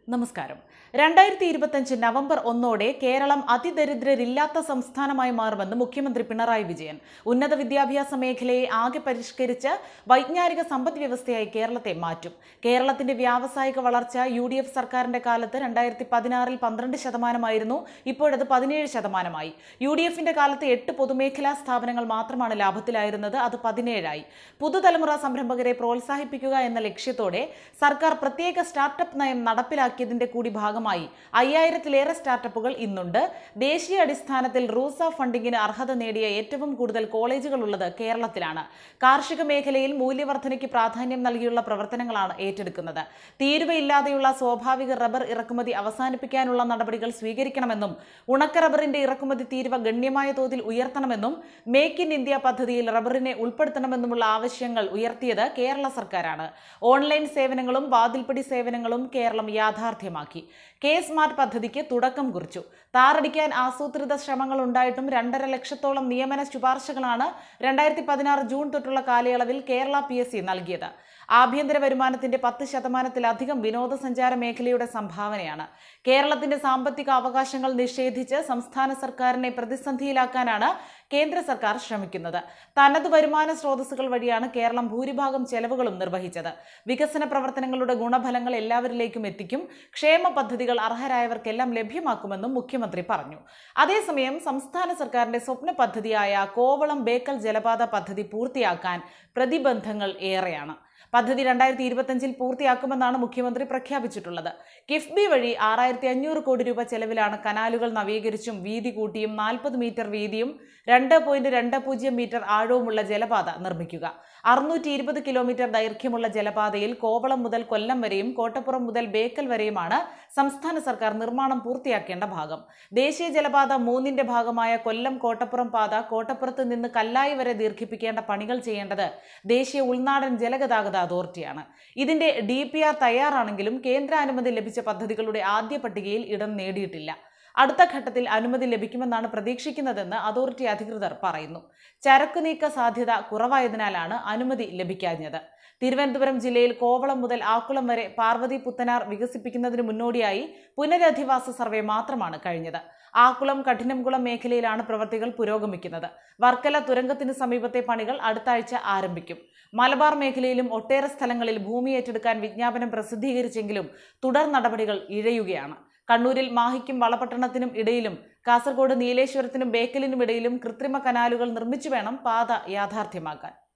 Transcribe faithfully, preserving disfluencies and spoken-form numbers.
നമസ്കാരം. രണ്ടായിരത്തി ഇരുപത്തിയഞ്ച് നവംബർ ഒന്നോടെ കേരളം അതിദരിദ്രരില്ലാത്ത സംസ്ഥാനമായി മാറുമെന്ന് മുഖ്യമന്ത്രി പിണറായി വിജയൻ. ഉന്നത വിദ്യാഭ്യാസ മേഖലയെ ആകെ പരിഷ്കരിച്ച് വൈജ്ഞാനിക സമ്പദ് വ്യവസ്ഥയായി കേരളത്തെ മാറ്റും. കേരളത്തിന്റെ വ്യാവസായിക വളർച്ച യു ഡി എഫ് സർക്കാരിന്റെ കാലത്ത് രണ്ടായിരത്തി പതിനാറിൽ പന്ത്രണ്ട് ശതമാനമായിരുന്നു. ഇപ്പോഴത് പതിനേഴ് ശതമാനമായി. യു ഡി എഫിന്റെ കാലത്ത് എട്ട് പൊതുമേഖലാ സ്ഥാപനങ്ങൾ മാത്രമാണ് ലാഭത്തിലായിരുന്നത്. അത് പതിനേഴായി. പുതുതലമുറ സംരംഭകരെ പ്രോത്സാഹിപ്പിക്കുക എന്ന ലക്ഷ്യത്തോടെ സർക്കാർ പ്രത്യേക സ്റ്റാർട്ടപ്പ് നയം നടപ്പിലാക്കി ിന്റെ കൂടി ഭാഗമായി അയ്യായിരത്തിലേറെ സ്റ്റാർട്ടപ്പുകൾ ഇന്നുണ്ട്. ദേശീയ അടിസ്ഥാനത്തിൽ റൂസ ഫണ്ടിങ്ങിന് അർഹത നേടിയ ഏറ്റവും കൂടുതൽ കോളേജുകൾ ഉള്ളത് കേരളത്തിലാണ്. കാർഷിക മേഖലയിൽ മൂല്യവർദ്ധനയ്ക്ക് പ്രാധാന്യം നൽകിയുള്ള പ്രവർത്തനങ്ങളാണ് ഏറ്റെടുക്കുന്നത്. തീരുവയില്ലാതെയുള്ള സ്വാഭാവിക റബ്ബർ ഇറക്കുമതി അവസാനിപ്പിക്കാനുള്ള നടപടികൾ സ്വീകരിക്കണമെന്നും ഉണക്ക റബ്ബറിന്റെ ഇറക്കുമതി തീരുവ ഗണ്യമായ തോതിൽ ഉയർത്തണമെന്നും മേക്ക് ഇൻ ഇന്ത്യ പദ്ധതിയിൽ റബ്ബറിനെ ഉൾപ്പെടുത്തണമെന്നുമുള്ള ആവശ്യങ്ങൾ ഉയർത്തിയത് കേരള സർക്കാരാണ്. ഓൺലൈൻ സേവനങ്ങളും വാതിൽപ്പടി സേവനങ്ങളും കേരളം യാഥാർത്ഥ്യമാക്കി. കെ സ്മാർട്ട് പദ്ധതിക്ക് തുടക്കം കുറിച്ചു. താറടിക്കാൻ ആസൂത്രിത ശ്രമങ്ങൾ ഉണ്ടായിട്ടും രണ്ടര ലക്ഷത്തോളം നിയമന ശുപാർശകളാണ് രണ്ടായിരത്തി പതിനാറ് ജൂൺ തൊട്ടുള്ള കാലയളവിൽ കേരള പി എസ് സി നൽകിയത്. ആഭ്യന്തര വരുമാനത്തിന്റെ പത്ത് ശതമാനത്തിലധികം വിനോദസഞ്ചാര മേഖലയുടെ സംഭാവനയാണ്. കേരളത്തിന്റെ സാമ്പത്തിക അവകാശങ്ങൾ നിഷേധിച്ച് സംസ്ഥാന സർക്കാരിനെ പ്രതിസന്ധിയിലാക്കാനാണ് കേന്ദ്ര സർക്കാർ ശ്രമിക്കുന്നത്. തനതു വരുമാന സ്രോതസ്സുകൾ വഴിയാണ് കേരളം ഭൂരിഭാഗം ചെലവുകളും നിർവഹിച്ചത്. വികസന പ്രവർത്തനങ്ങളുടെ ഗുണഫലങ്ങൾ എല്ലാവരിലേക്കും എത്തിക്കും. ക്ഷേമ പദ്ധതികൾ അർഹരായവർക്കെല്ലാം ലഭ്യമാക്കുമെന്നും മുഖ്യമന്ത്രി പറഞ്ഞു. അതേസമയം സംസ്ഥാന സർക്കാരിന്റെ സ്വപ്ന പദ്ധതിയായ കോവളം ബേക്കൽ ജലപാത പദ്ധതി പൂർത്തിയാക്കാൻ പ്രതിബന്ധങ്ങൾ ഏറെയാണ്. പദ്ധതി രണ്ടായിരത്തി ഇരുപത്തിയഞ്ചിൽ പൂർത്തിയാക്കുമെന്നാണ് മുഖ്യമന്ത്രി പ്രഖ്യാപിച്ചിട്ടുള്ളത്. കിഫ്ബി വഴി ആറായിരത്തി അഞ്ഞൂറ് കോടി രൂപ ചെലവിലാണ് കനാലുകൾ നവീകരിച്ചും വീതി കൂട്ടിയും നാൽപ്പത് മീറ്റർ വീതിയും രണ്ട് പോയിന്റ് രണ്ട് പൂജ്യം മീറ്റർ ആഴവുമുള്ള ജലപാത നിർമ്മിക്കുക. അറുന്നൂറ്റി ഇരുപത് കിലോമീറ്റർ ദൈർഘ്യമുള്ള ജലപാതയിൽ കോവളം മുതൽ കൊല്ലം വരെയും കോട്ടപ്പുറം മുതൽ ബേക്കൽ വരെയുമാണ് സംസ്ഥാന സർക്കാർ നിർമ്മാണം പൂർത്തിയാക്കേണ്ട ഭാഗം. ദേശീയ ജലപാത മൂന്നിന്റെ ഭാഗമായ കൊല്ലം കോട്ടപ്പുറം പാത കോട്ടപ്പുറത്ത് നിന്ന് കല്ലായി വരെ ദീർഘിപ്പിക്കേണ്ട പണികൾ ചെയ്യേണ്ടത് ദേശീയ ഉൾനാടൻ ജലഗതാഗത അതോറിറ്റിയാണ്. ഇതിന്റെ ഡി പി ആർ തയ്യാറാണെങ്കിലും കേന്ദ്ര അനുമതി ലഭിച്ച പദ്ധതികളുടെ ആദ്യ പട്ടികയിൽ ഇടം നേടിയിട്ടില്ല. അടുത്ത ഘട്ടത്തിൽ അനുമതി ലഭിക്കുമെന്നാണ് പ്രതീക്ഷിക്കുന്നതെന്ന് അതോറിറ്റി അധികൃതർ പറയുന്നു. ചരക്കു നീക്ക സാധ്യത കുറവായതിനാലാണ് അനുമതി ലഭിക്കാഞ്ഞത്. തിരുവനന്തപുരം ജില്ലയിൽ കോവളം മുതൽ ആക്കുളം വരെ പാർവതി പുത്തനാർ വികസിപ്പിക്കുന്നതിന് മുന്നോടിയായി പുനരധിവാസ സർവേ മാത്രമാണ് കഴിഞ്ഞത്. ആക്കുളം കഠിനംകുളം മേഖലയിലാണ് പ്രവൃത്തികൾ പുരോഗമിക്കുന്നത്. വർക്കല തുരങ്കത്തിന് സമീപത്തെ പണികൾ അടുത്ത ആഴ്ച ആരംഭിക്കും. മലബാർ മേഖലയിലും ഒട്ടേറെ സ്ഥലങ്ങളിൽ ഭൂമി ഏറ്റെടുക്കാൻ വിജ്ഞാപനം പ്രസിദ്ധീകരിച്ചെങ്കിലും തുടർ നടപടികൾ ഇഴയുകയാണ്. കണ്ണൂരിൽ മാഹിക്കും വളപട്ടണത്തിനും ഇടയിലും കാസർഗോഡ് നീലേശ്വരത്തിനും ബേക്കലിനും ഇടയിലും കൃത്രിമ കനാലുകൾ നിർമ്മിച്ചു വേണം പാത യാഥാർത്ഥ്യമാക്കാൻ.